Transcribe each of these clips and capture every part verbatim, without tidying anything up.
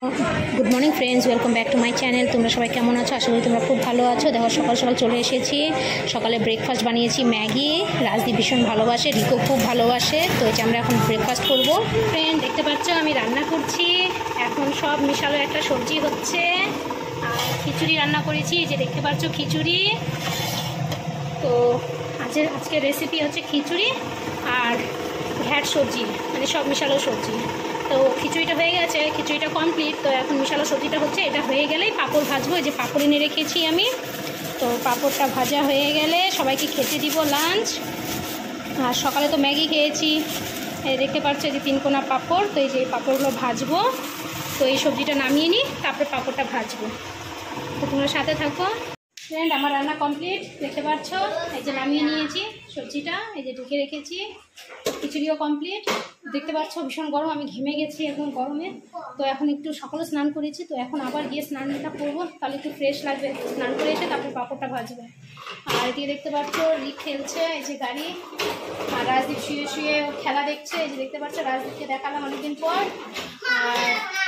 Good morning friends welcome back to my channel. तुम्हारा सबाई केमन आछो? आशा करी तुम्हारा खूब भालो आछो। देखो सकाल सकाल चले एसेছি सकाले ब्रेकफास्ट बानिয়েছি मैगी। राजदीप भीषण भालोबाशे, रिको खूब भालोबाशे। तो এই যে আমরা এখন ব্রেকফাস্ট করব। फ्रेंड দেখতে পাচ্ছ আমি রান্না করছি। এখন সব মিশালো একটা সবজি হচ্ছে আর খিচুড়ি রান্না করেছি। এই যে দেখতে পাচ্ছ খিচুড়ি। তো আজ আজকে রেসিপি হচ্ছে খিচুড়ি আর ঘ্যাট সবজি, মানে সব মিশালো সবজি। তো খিচুড়িটা হয়ে গেছে, খিচুড়িটা কমপ্লিট। তো এখন মিশালো সবজিটা হচ্ছে, এটা হয়ে গেলেই পাঁপড় ভাজবো। এই যে পাঁপড় এনে রেখেছি আমি। তো পাঁপড়টা ভাজা হয়ে গেলে সবাইকে খেতে দিব লাঞ্চ। আর সকালে তো ম্যাগি খেয়েছি। এই দেখতে পাচ্ছ যে তিন কোনা পাঁপড়। তো এই যে পাঁপড়গুলো ভাজবো। তো এই সবজিটা নামিয়ে নিই, তারপরে পাঁপড়টা ভাজবো। তো তোমরা সাথে থাকো। ফ্রেন্ড আমার রান্না কমপ্লিট, দেখতে পাচ্ছ। এই যে নামিয়ে নিয়েছি সবজিটা, এই যে ঢুকে রেখেছি। খিচুড়িও কমপ্লিট। দেখতে পাচ্ছ ভীষণ গরম, আমি ঘেমে গেছি একদম গরমে। তো এখন একটু সকালে স্নান করেছি, তো এখন আবার গিয়ে স্নানটা করবো, তাহলে একটু ফ্রেশ লাগবে। স্নান করে এসে তারপর পাঁপড়টা ভাজবে। আর এদিকে দেখতে পাচ্ছ রিক খেলছে, এই যে গাড়ি। আর রাজদীপ শুয়ে শুয়ে খেলা দেখছে। এই যে দেখতে পাচ্ছ রাজদীপকে দেখালাম অনেকদিন পর। আর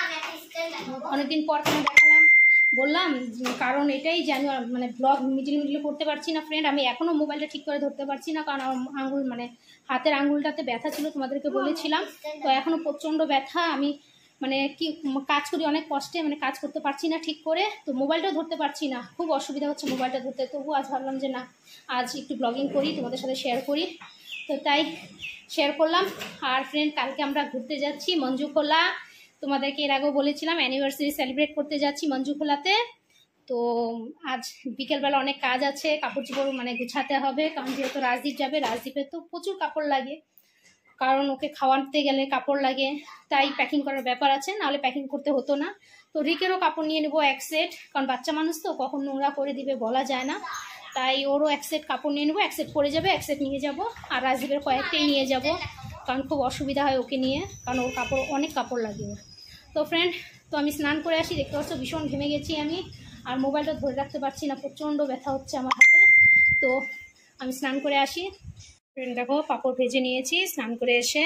অনেকদিন পর কেন দেখালাম বললাম, কারণ এটাই যে আমি মানে ব্লগ মিডিল মিডিল করতে পারছি না ফ্রেন্ড। আমি এখনও মোবাইলটা ঠিক করে ধরতে পারছি না, কারণ আমার আঙুল মানে হাতের আঙুলটাতে ব্যথা ছিল, তোমাদেরকে বলেছিলাম। তো এখনও প্রচণ্ড ব্যথা। আমি মানে কি কাজ করি অনেক কষ্টে, মানে কাজ করতে পারছি না ঠিক করে। তো মোবাইলটাও ধরতে পারছি না, খুব অসুবিধা হচ্ছে মোবাইলটা ধরতে। তবু আজ ভাবলাম যে না, আজ একটু ব্লগিং করি, তোমাদের সাথে শেয়ার করি। তো তাই শেয়ার করলাম। আর ফ্রেন্ড কালকে আমরা ঘুরতে যাচ্ছি মঞ্জুখোলা। তোমাদেরকে এর আগেও বলেছিলাম অ্যানিভার্সারি সেলিব্রেট করতে যাচ্ছি মঞ্জুখোলাতে। তো আজ বিকেলবেলা অনেক কাজ আছে, কাপড় চোপড় মানে গুছাতে হবে, কারণ যেহেতু রাজদীপ যাবে। রাজদীপের তো প্রচুর কাপড় লাগে, কারণ ওকে খাওয়াতে গেলে কাপড় লাগে, তাই প্যাকিং করার ব্যাপার আছে, নাহলে প্যাকিং করতে হতো না। তো রিকেরও কাপড় নিয়ে নেবো এক সেট, কারণ বাচ্চা মানুষ তো কখন নোংরা করে দিবে বলা যায় না। তাই ওরও এক সেট কাপড় নিয়ে নেবো, এক সেট পরে যাবে, এক সেট নিয়ে যাব। আর রাজদীপের কয়েকটাই নিয়ে যাব, কারণ খুব অসুবিধা হয় ওকে নিয়ে, কারণ ওর কাপড় অনেক কাপড় লাগে। তো ফ্রেন্ড তো আমি স্নান করে আসি। দেখতে পাচ্ছ ভীষণ ঘেমে গেছি আমি, আর মোবাইলটা ধরে রাখতে পারছি না, প্রচণ্ড ব্যথা হচ্ছে আমার হাতে। তো আমি স্নান করে আসি। ফ্রেন্ড দেখো পাঁপড় ভেজে নিয়েছি স্নান করে এসে।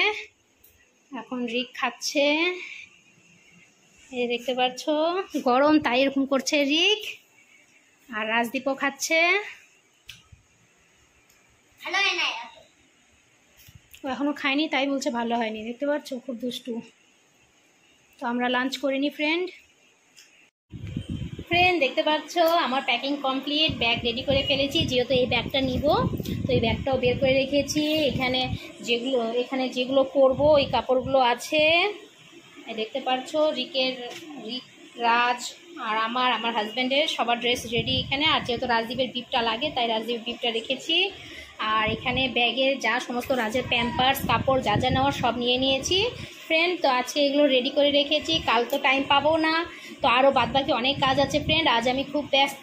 এখন রিক খাচ্ছে, এই দেখতে পাচ্ছ গরম তাই এরকম করছে রিক। আর রাজদীপও খাচ্ছে। ও এখনো খায়নি, তাই বলছে ভালো হয়নি। দেখতে পাচ্ছ খুব দুষ্টু। তো আমরা লাঞ্চ করে নিই ফ্রেন্ড। ফ্রেন্ড দেখতে পাচ্ছ আমার প্যাকিং কমপ্লিট, ব্যাগ রেডি করে ফেলেছি। যেহেতু এই ব্যাগটা নিব, তো এই ব্যাগটাও বের করে রেখেছি। এখানে যেগুলো এখানে যেগুলো পরবো ওই কাপড়গুলো আছে। দেখতে পাচ্ছ রিকের, রিক, রাজ আর আমার আমার হাজব্যান্ডের সবার ড্রেস রেডি এখানে। আর যেহেতু রাজদীপের বিপটা লাগে, তাই রাজদীপের বিপটা রেখেছি। আর এখানে ব্যাগের যা সমস্ত রাজের প্যাম্পার্স কাপড় যা যা নেওয়ার সব নিয়ে নিয়েছি ফ্রেন্ড। তো আজকে এগুলো রেডি করে রেখেছি, কাল তো টাইম পাবো না। তো আরও বাদবাকি অনেক কাজ আছে ফ্রেন্ড, আজ আমি খুব ব্যস্ত,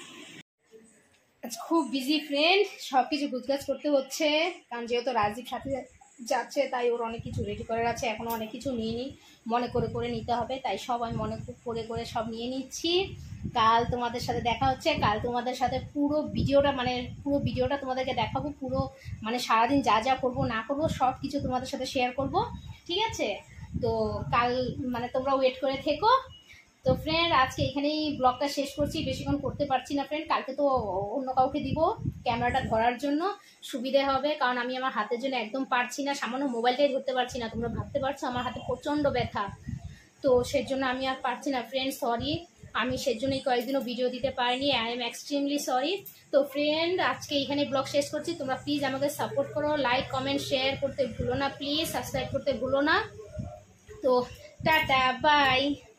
আজ খুব বিজি ফ্রেন্ড। সব কিছু গুছগাছ করতে হচ্ছে, কারণ যেহেতু রাজদীপ সাথে যাচ্ছে, তাই ওর অনেক কিছু রেডি করার আছে। এখনও অনেক কিছু নিয়ে নিই, মনে করে করে নিতে হবে, তাই সব আমি মনে করে করে সব নিয়ে নিচ্ছি। কাল তোমাদের সাথে দেখা হচ্ছে, কাল তোমাদের সাথে পুরো ভিডিওটা মানে পুরো ভিডিওটা তোমাদেরকে দেখাবো। পুরো মানে সারাদিন যা যা করবো না করবো সব কিছু তোমাদের সাথে শেয়ার করব, ঠিক আছে? তো কাল মানে তোমরা ওয়েট করে থেকো। তো ফ্রেন্ড আজকে এখানেই ব্লগটা শেষ করছি, বেশিক্ষণ করতে পারছি না ফ্রেন্ড। কালকে তো অন্য কাউকে দিব ক্যামেরাটা ধরার জন্য, সুবিধে হবে, কারণ আমি আমার হাতের জন্য একদম পারছি না, সামান্য মোবাইলটাই ধরতে পারছি না। তোমরা ভাবতে পারছো আমার হাতে প্রচণ্ড ব্যথা, তো সেজন্য আমি আর পারছি না ফ্রেন্ড, সরি। আমি সেজন্যই কয়েকদিনও ভিডিও দিতে পারিনি, আই এম এক্সট্রিমলি সরি। তো ফ্রেন্ড আজকে এখানে ব্লগ শেষ করছি। তোমরা প্লিজ আমাকে সাপোর্ট করো, লাইক কমেন্ট শেয়ার করতে ভুলো না, প্লিজ সাবস্ক্রাইব করতে ভুলো না। তো টাটা বাই।